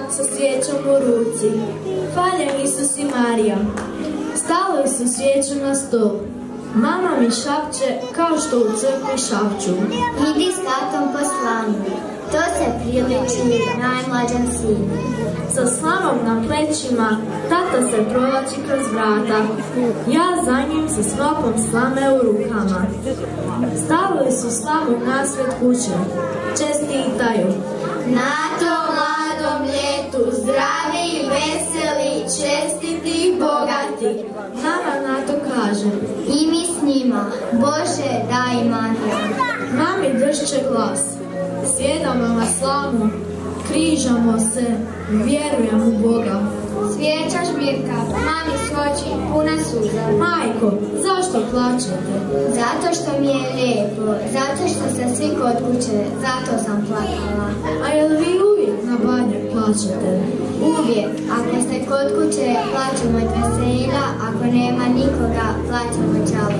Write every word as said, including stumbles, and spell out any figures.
sa svijećom u ruci. Hvaljen Isus i Marija. Stavili su svijeću na stol. Mama mi šapće kao što u crkvi šapću. Idi s tatom po slamu, to se priliči najmlađem sinu. Sa slamom na plećima, tata se provlači kroz vrata. Ja za njim sa snopom slame u rukama. Stavili su slamu nasred kuće. Čestitaju. Na tom mladom ljetu, zdravi i veseli, čestiti i bogati. Mama na to kaže. I mi s njima, Bože daj Marija. Mami dršće glas. Sjedamo na slamu, križamo se, vjerujem u Boga. Svijeća žmirka, mami s oči puna suza. Majko, zašto plačete? Zato što mi je lijepo, zato što ste svi kod kuće, zato sam plakala. A jel vi uvijek na Badnjak plačete? Uvijek, ako ste kod kuće, plaćemo od veselja, ako nema nikoga, plaćemo čalo.